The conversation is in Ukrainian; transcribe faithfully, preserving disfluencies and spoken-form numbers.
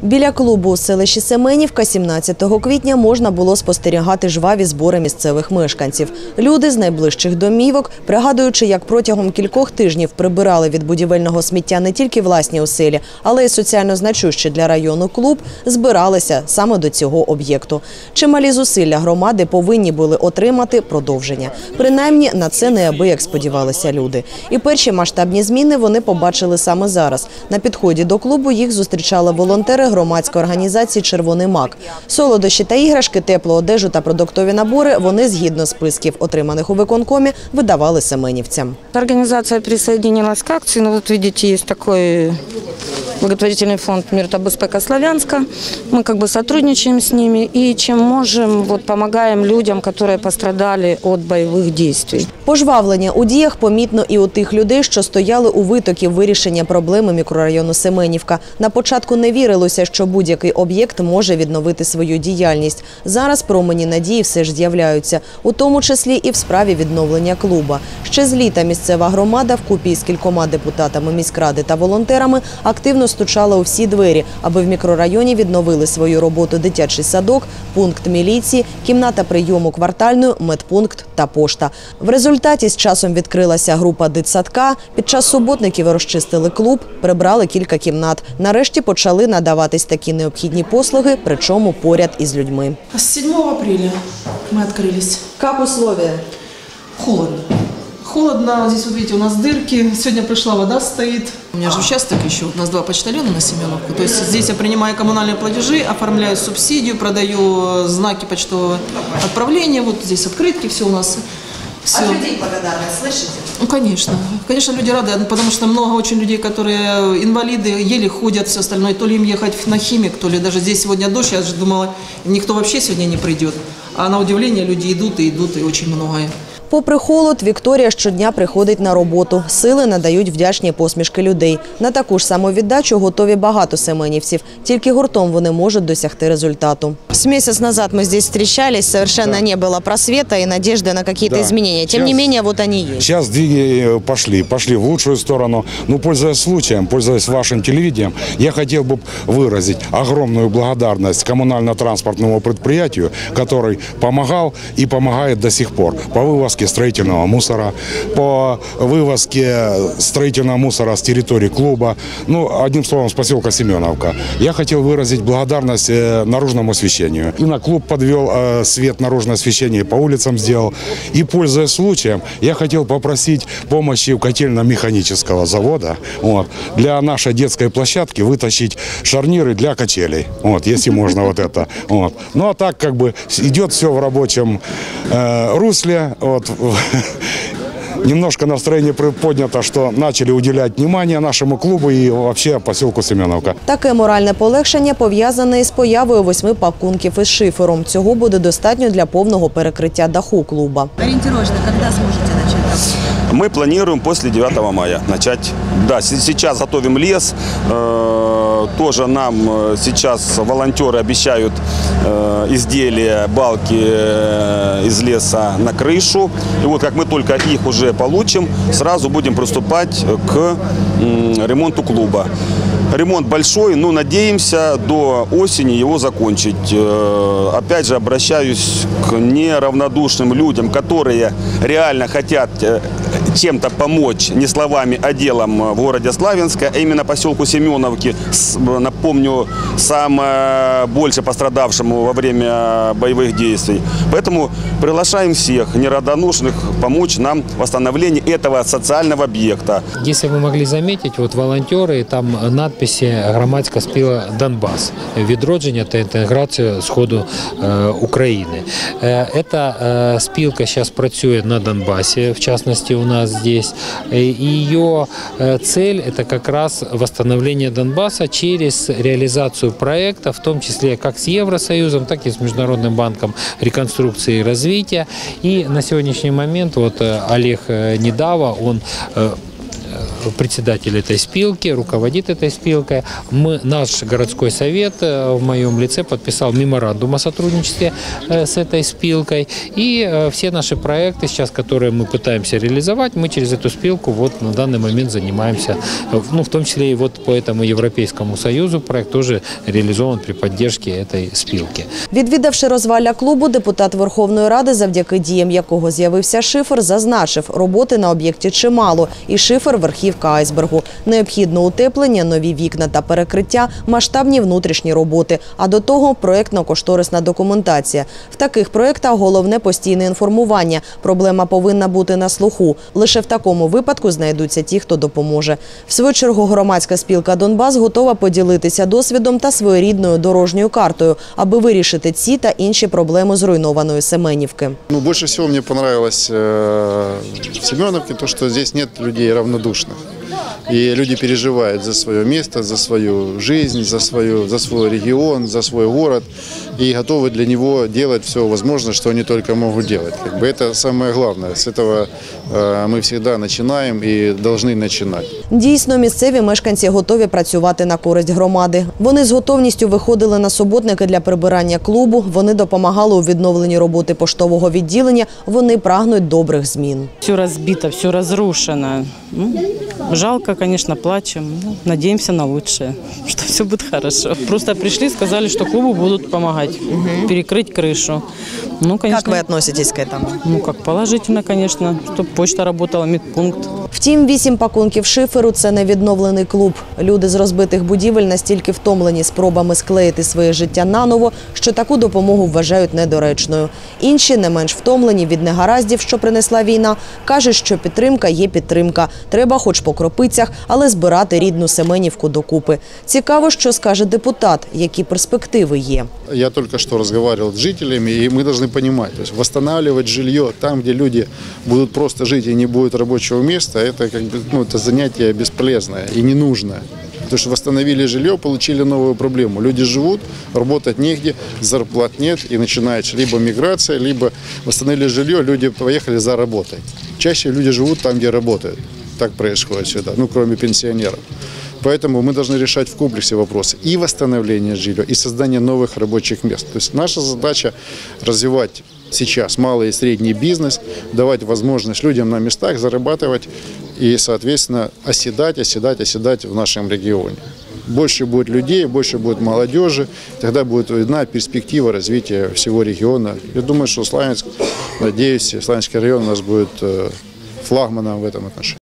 Біля клубу у селищі Семенівка сімнадцятого квітня можна було спостерігати жваві збори місцевих мешканців. Люди з найближчих домівок, пригадуючи, як протягом кількох тижнів прибирали від будівельного сміття не тільки власні оселі, але й соціально значущий для району клуб, збиралися саме до цього об'єкту. Чималі зусилля громади повинні були отримати продовження. Принаймні, на це неабияк сподівалися люди. І перші масштабні зміни вони побачили саме зараз. На підході до клубу їх зустрічали волонтери громадської організації «Червоний мак». Солодощі та іграшки, теплу одежу та продуктові набори вони, згідно списків, отриманих у виконкомі, видавали семенівцям. Организация присоединилась к акции. Ну, вот видите, есть такой благотворительный фонд «Мир та безпека Славянска». Мы как бы сотрудничаем с ними и чем можем, вот, помогаем людям, которые пострадали от боевых действий. Пожвавлення у діях помітно і у тих людей, що стояли у витокі вирішення проблеми мікрорайону Семенівка. На початку не вірилося, що будь-який об'єкт може відновити свою діяльність. Зараз промені надії все ж з'являються, у тому числі і в справі відновлення клуба. Ще з літа місцева громада вкупі з кількома депутатами міськради та волонтерами активно стучала у всі двері, аби в мікрорайоні відновили свою роботу дитячий садок, пункт міліції, кімната прийому квартальної, медпункт та пошта. В результаті з часом відкрилася група дитсадка, під час суботників розчистили клуб, прибрали кілька кімнат. Нарешті почали надаватись такі необхідні послуги, причому поряд із людьми. С седьмого апреля мы открылись. Як условия? Холодно. Холодно, здесь вот видите, у нас дырки, сегодня пришла вода стоит. У меня же участок еще, у нас два почтальона на Семеновку, то есть здесь я принимаю коммунальные платежи, оформляю субсидию, продаю знаки почтового отправления, вот здесь открытки, все у нас. Все. От людей благодарность, слышите? Ну, конечно. Конечно, люди рады, потому что много очень людей, которые инвалиды, еле ходят, все остальное. То ли им ехать на Химик, то ли даже здесь сегодня дождь, я же думала, никто вообще сегодня не придет. А на удивление люди идут и идут, и очень много. Попри холод, Вікторія щодня приходить на роботу. Сили надають вдячні посмішки людей. На таку ж самовіддачу готові багато семенівців. Тільки гуртом вони можуть досягти результату. С месяц назад мы здесь встречались, совершенно да. не было просвета и надежды на какие-то да. изменения. Тем сейчас, не менее, вот они есть. Сейчас двиги пошли, пошли в лучшую сторону. Ну, пользуясь случаем, пользуясь вашим телевидением, я хотел бы выразить огромную благодарность коммунально-транспортному предприятию, который помогал и помогает до сих пор по вывозке строительного мусора, по вывозке строительного мусора с территории клуба, ну, одним словом, с поселка Семеновка. Я хотел выразить благодарность наружному освещению. И на клуб подвел свет, наружное освещение, по улицам сделал. И, пользуясь случаем, я хотел попросить помощи у котельно-механического завода вот, для нашей детской площадки вытащить шарниры для качелей, вот, если можно вот это. Вот. Ну, а так, как бы, идет все в рабочем э, русле, вот. Немножко настроение поднято, что начали уделять внимание нашему клубу и вообще поселку Семеновка. Таке моральне полегшення пов'язане із появою восьми пакунків із шифером. Цього буде достатньо для повного перекриття даху клуба. Ориентировочно, когда сможете начать работу? Мы планируем после девятого мая начать. Да, сейчас готовим лес. Тоже нам сейчас волонтеры обещают изделия, балки из леса на крышу. И вот как мы только их уже получим, сразу будем приступать к ремонту клуба. Ремонт большой, но надеемся до осени его закончить. Опять же, обращаюсь к неравнодушным людям, которые реально хотят чем-то помочь, не словами, а делом в городе Славянске, а именно поселку Семеновки, напомню, самое больше пострадавшему во время боевых действий. Поэтому приглашаем всех неравнодушных помочь нам в восстановлении этого социального объекта. Если вы могли заметить, вот волонтеры, там надпись «Громадська спілка Донбасс». Відродження та інтеграцію Сходу э, України. Э, эта э, спілка сейчас працює на Донбассе, в частности у нас здесь. И ее э, цель – это как раз восстановление Донбасса через реализацию проекта, в том числе как с Евросоюзом, так и с Международным банком реконструкции и развития. И на сегодняшний момент вот Олег Недава, он председатель этой спилки, руководит этой спилкой. Мы, наш городской совет в моем лице подписал меморандум о сотрудничестве с этой спилкой. И все наши проекты сейчас, которые мы пытаемся реализовать, мы через эту спилку вот на данный момент занимаемся. Ну, в том числе и вот по этому Европейскому Союзу проект тоже реализован при поддержке этой спилки. Відвідавши розвалля клубу, депутат Верховної Ради, завдяки діям якого з'явився шифер, зазначив, роботи на об'єкті чимало. І шифер – верхівка айсбергу. Необхідно утеплення, нові вікна та перекриття, масштабні внутрішні роботи. А до того – проєктно-кошторисна документація. В таких проєктах головне – постійне інформування. Проблема повинна бути на слуху. Лише в такому випадку знайдуться ті, хто допоможе. В свою чергу громадська спілка «Донбас» готова поділитися досвідом та своєрідною дорожньою картою, аби вирішити ці та інші проблеми зруйнованої Семенівки. Ну, больше всего мне понравилось э, в Семеновке то, что здесь нет людей равнодушных. И люди переживают за свое место, за свою жизнь, за, свою, за свой регион, за свой город. И готовы для него делать все возможное, что они только могут делать. Как бы это самое главное. С этого э, мы всегда начинаем и должны начинать. Дійсно, місцеві мешканці готові працювати на користь громади. Вони з готовністю виходили на суботники для прибирання клубу, вони допомагали у відновленні роботи поштового відділення, вони прагнуть добрих змін. Все разбито, все разрушено. Ну, жалко, конечно, плачем. Ну, надеемся на лучшее, что все будет хорошо. Просто пришли, сказали, что клубу будут помогать угу. перекрыть крышу. Ну, конечно, как вы относитесь к этому? Ну, как положительно, конечно, чтобы почта работала, медпункт. Втім, вісім пакунків шиферу – це не відновлений клуб. Люди з розбитих будівель настільки втомлені спробами склеїти своє життя наново, що таку допомогу вважають недоречною. Інші, не менш втомлені від негараздів, що принесла війна, кажуть, що підтримка є підтримка. Треба хоч по кропицях, але збирати рідну Семенівку докупи. Цікаво, що скаже депутат, які перспективи є. Я только что разговаривал с жителями, и мы должны понимать, то есть восстанавливать жилье там, где люди будут просто жить и не будет рабочего места, это, как бы, ну, это занятие бесполезное и ненужное. Потому что восстановили жилье, получили новую проблему. Люди живут, работать негде, зарплат нет, и начинается либо миграция, либо восстановили жилье, люди поехали за работой. Чаще люди живут там, где работают. Так происходит всегда, ну, кроме пенсионеров. Поэтому мы должны решать в комплексе вопросы и восстановления жилья, и создания новых рабочих мест. То есть наша задача развивать сейчас малый и средний бизнес, давать возможность людям на местах зарабатывать и, соответственно, оседать, оседать, оседать в нашем регионе. Больше будет людей, больше будет молодежи, тогда будет видна перспектива развития всего региона. Я думаю, что Славянск, надеюсь, Славянский район у нас будет флагманом в этом отношении.